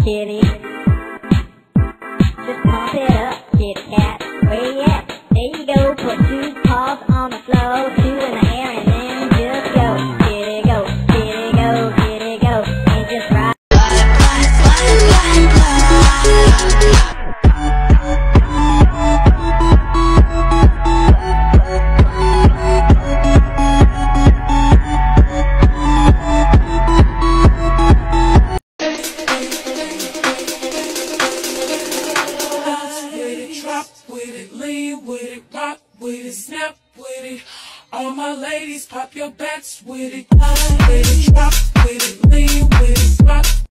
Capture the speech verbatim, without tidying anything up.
kitty. Just pump it up, kitty cat. Where you at? There you go. Put two paws on the floor, two in the air, and then just go. Kitty go, kitty go, kitty go, and just ride. With it, lean with it, rock with it, snap with it. All my ladies, pop your backs with it. With it, drop with it, lean with it, rock.